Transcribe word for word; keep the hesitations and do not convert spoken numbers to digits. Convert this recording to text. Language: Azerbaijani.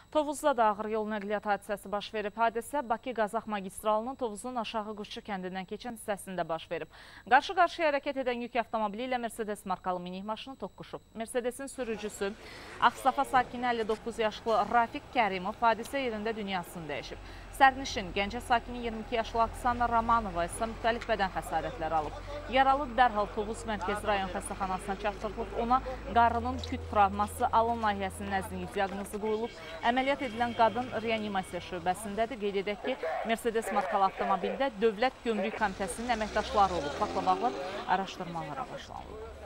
Tovuzda da ağır yol nəqliyyat hadisəsi baş verib. Hadisə Bakı-Qazax magistralının Tovuzun aşağı Quşçu kəndindən keçən hissəsində baş verib. Qarşı-qarşıya hərəkət edən yük avtomobili ilə Mercedes markalı minik maşını toqquşub. Mercedesin sürücüsü Ağstafa sakini əlli doqquz yaşlı Rafiq Kərimov hadisə yerində dünyasını dəyişib. Sərnişin Gəncə sakini iyirmi iki yaşlı Oksana Romanova isə müxtəlif bədən xəsarətləri alıb. Yaralı dərhal Tovuz Mərkəzi rayon xəstəxanasına çatdırılıb. Ona qarının küt travması, alın layihəsinin nəzlik diaqnozu qoyulub. Əməliyyat edilən qadın reanimasiya şöbəsindədir. Qeyd edək ki, Mercedes markalı avtomobildə Dövlət Gömrük Komitəsinin əməkdaşları olub. Faktla bağlı araşdırmalara başlanılıb.